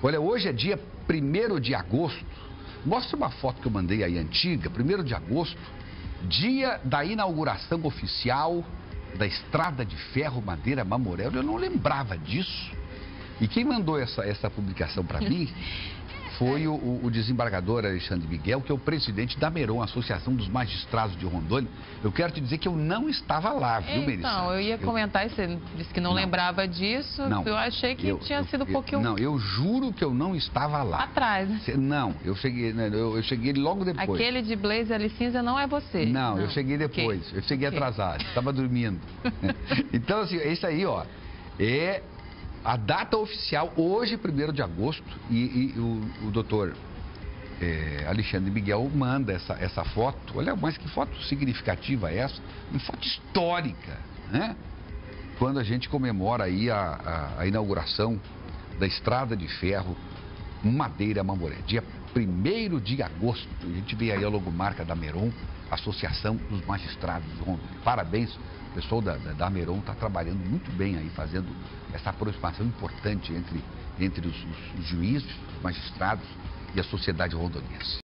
Olha, hoje é dia 1º de agosto. Mostra uma foto que eu mandei aí antiga, 1º de agosto, dia da inauguração oficial da Estrada de Ferro Madeira Mamoré. Eu não lembrava disso. E quem mandou essa publicação para mim foi o desembargador Alexandre Miguel, que é o presidente da Ameron, Associação dos Magistrados de Rondônia. Eu quero te dizer que eu não estava lá, viu, Melissa? Então, eu ia comentar, você disse que não lembrava disso, eu achei que tinha sido um pouquinho... Não, eu juro que eu não estava lá. Atrás, né? Não, eu cheguei logo depois. Aquele de blazer ali cinza não é você? Não, eu cheguei depois, eu cheguei atrasado, estava dormindo. Então, assim, isso aí, ó, é... A data oficial, hoje, 1º de agosto, e o doutor Alexandre Miguel manda essa foto. Olha, mas que foto significativa é essa? Uma foto histórica, né? Quando a gente comemora aí a inauguração da Estrada de Ferro Madeira Mamoré. Dia 1º de agosto, a gente vê aí a logomarca da Ameron, Associação dos Magistrados de Rondônia. Parabéns, o pessoal da Ameron está trabalhando muito bem aí, fazendo essa aproximação importante entre os juízes, os magistrados e a sociedade rondoniense.